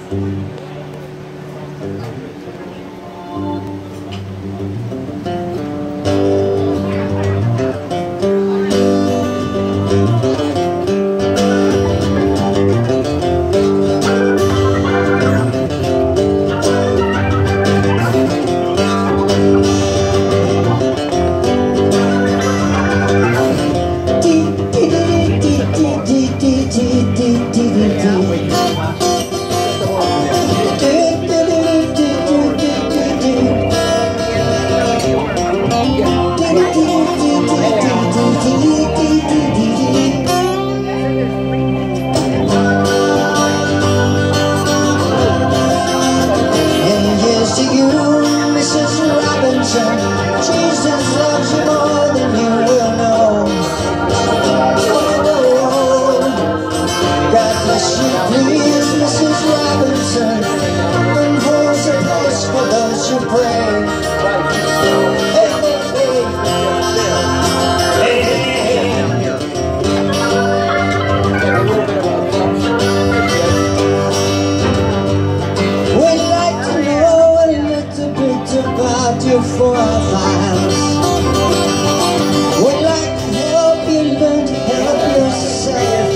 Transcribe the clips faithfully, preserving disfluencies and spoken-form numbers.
Jesus loves you more than you will know. God bless you, please, Missus Robinson. Heaven holds a place for those who pray. Hey, hey, hey. Hey, hey, hey. We'd like to know a little bit about your four or fives. We'd like to help you learn to help yourself.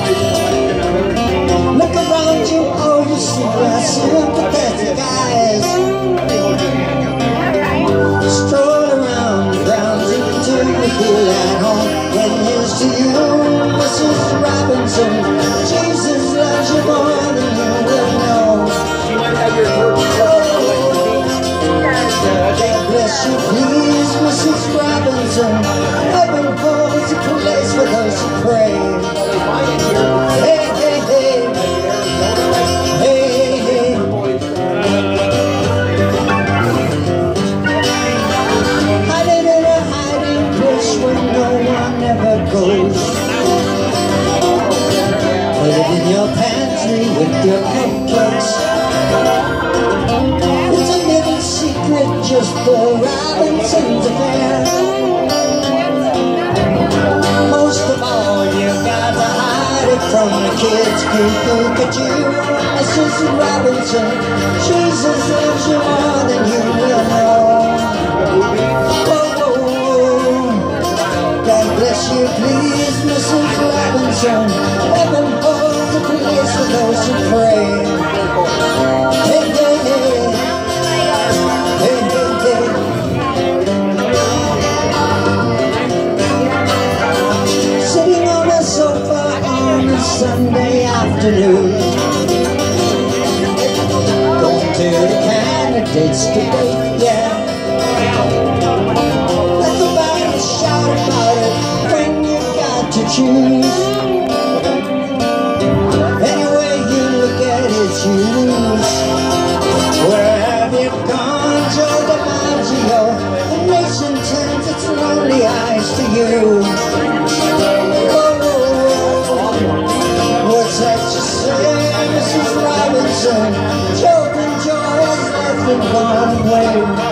Look around you, all you see are sympathetic eyes. Stroll around the grounds until you feel at home. When here's to you, Missus Robinson. Jesus loves you more than you will know. Bless you, please, Missus Robinson. Heaven holds a place for those who pray. Hey, hey, hey. Hey, hey, hey. Hiding in a hiding place where no one ever goes. Put it in your pantry with your cupcakes. Just the Robinson's affair. Most of all, you got to hide it from the kids. Look at you, Missus Robinson. Jesus loves you more than you will know. Oh, God bless you, please, Missus Robinson. Heaven holds a place for those who pray. Hey, hey, hey. Sunday afternoon, going to the candidates debate, yeah. Let the band shout about it when you got to choose. Any way you look at it, you lose. Where have you gone, Joe DiMaggio? The nation turns its lonely eyes to you. What's that you say, Missus Robinson? Children joy has left and gone away.